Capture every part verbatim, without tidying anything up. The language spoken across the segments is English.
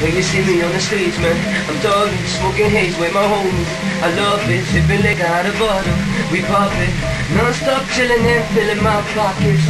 When you see me on the streets, man, I'm thugging, smoking haze with my homies. I love it, sipping liquor out of bottle. We pop it, non-stop chilling and filling my pockets.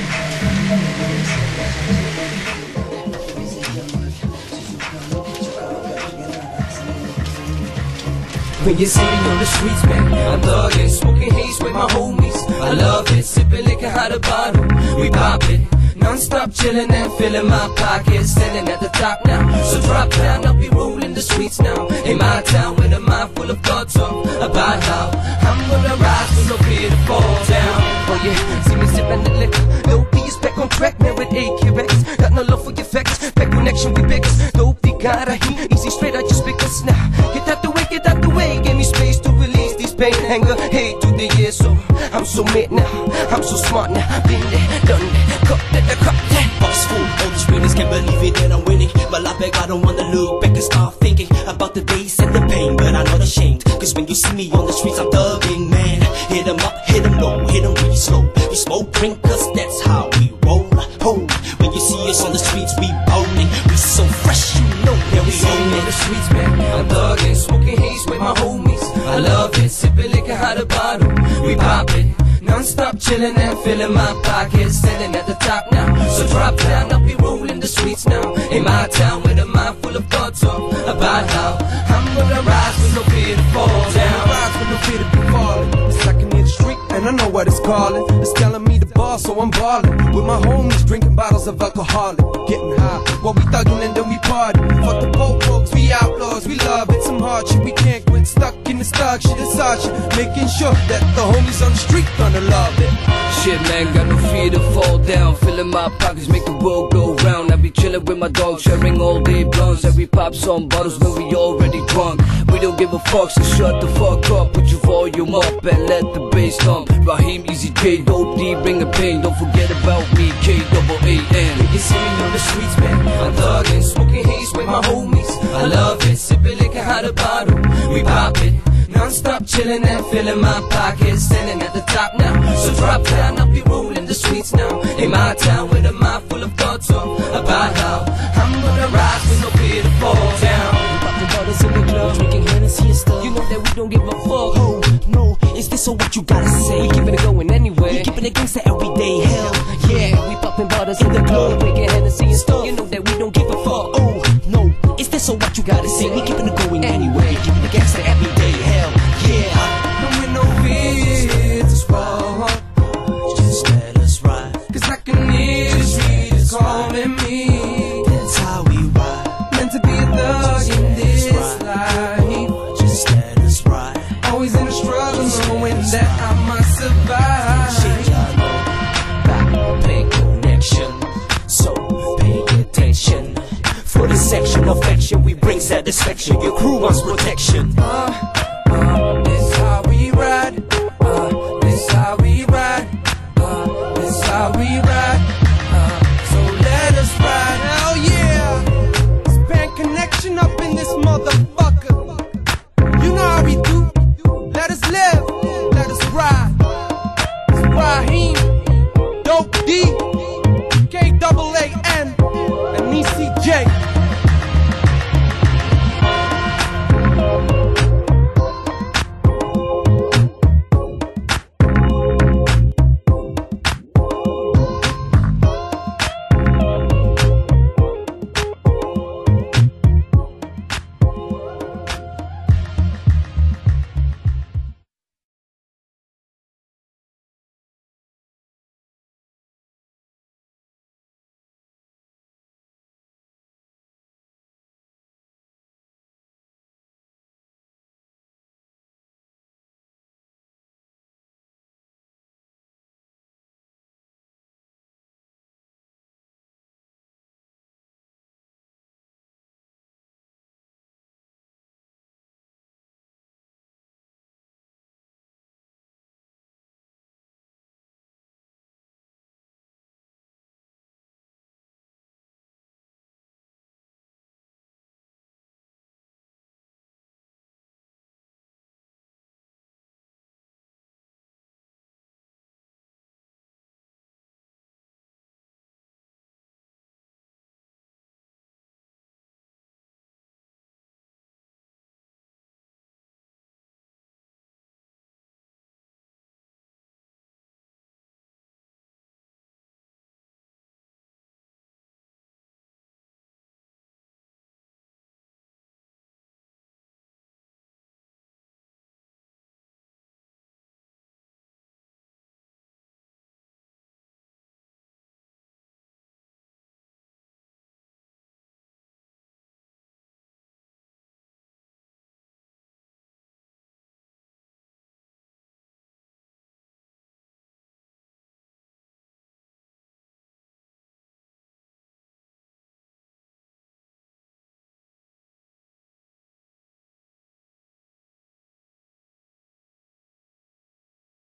When you see me on the streets, man, I'm thugging, smoking haze with my homies. I love it, sipping liquor out of bottle. We pop it, non-stop chilling and filling my pockets. Standing at the top now, so drop down, I'll be rolling the streets now. In my town with a mind full of thoughts of about how I'm gonna rise with no fear to fall down. Oh yeah, see me sipping the liquor, no peace, back on track, man with A Q X. Got no love for your facts, back connection we biggest. Dope, they got a heat, easy straight, I just pick us now. Get out the way, get out the way, give me space to release these pain, anger, hate to the years. So I'm so mad now, I'm so smart now, been there, done that, cut that, cut that. Box full, all these winners can't believe it that I'm winning. But I beg, I don't wanna look back and start thinking about the days and the pain, but I'm not ashamed. Cause when you see me on the streets, I'm thugging, man. Hit 'em up, hit 'em low, hit 'em really slow. We smoke, drink, cause that's how we roll. Hold, when you see us on the streets, we bowling. We so fresh, you know that we own it. On the streets, man, I'm thugging, smoking haze with my homies. I love it, sipping liquor out of bottle. We pop it, non-stop chilling and filling my pockets. Standing at the top now, so drop down, I'll be rolling the streets now. In my town with a mind full of thoughts of about how I'm gonna rise with no fear to fall down. Rise with no fear to be falling. It's like I'm in the street and I know what it's calling. It's telling me the ball, so I'm balling. With my homies drinking bottles of alcoholic, getting high while we thugging and then we party. Fuck the poor folks, we outlaws, we love it. Some hardship, we can't quit. Stuck in the thug shit, it's our shit. Making sure that the homies on the street gonna love it. Shit, man, got no fear to fall down. Filling my pockets, make the world go round. I be chilling with my dog, sharing all day blunts. And we pop some bottles when we already drunk. We don't give a fuck, so shut the fuck up. Put your volume up and let the bass thump. Raheem, Easy J, Dope D, bring the pain. Don't forget about me, K double A N. When you see me on the streets, man, I'm thugging, smoking haze with my homies. I love it, sipping liquor out of bottle. We pop it, non-stop chilling and filling my pockets. Standing at the top now, so drop down, I'll be rolling the streets now. In my town with a mind full of thoughts of about how I'm gonna rise with no fear to fall down. We popping bottles in the club, drinking Hennessy and stuff. You know that we don't give a fuck. Oh, no, is this so what you gotta say? We keeping it going anyway. We keeping it gangsta every day, hell yeah. We popping bottles in the club, drinking Hennessy and stuff. You know that we don't give a fuck. Oh, no, is this so what you gotta say? We keeping it going anyway. Keeping it gangsta every day, hell yeah. No with no fear to fall. Just let us ride. Cause I can hear the streets calling me. That's how we ride. Meant to be a thug in this life. Just let us ride. Always in the struggle, knowing that I must survive. Shit, y'all know. Back, pay connection. So pay attention. For the section of action, we bring satisfaction. Your crew wants protection. Uh, uh, this how we ride. Uh, this how we ride. Uh, this how we ride. Uh, so let us ride. Hell yeah! Span connection up in this motherfucker. You know how we do. Let us live. Let us ride. It's Raheem, Dope D.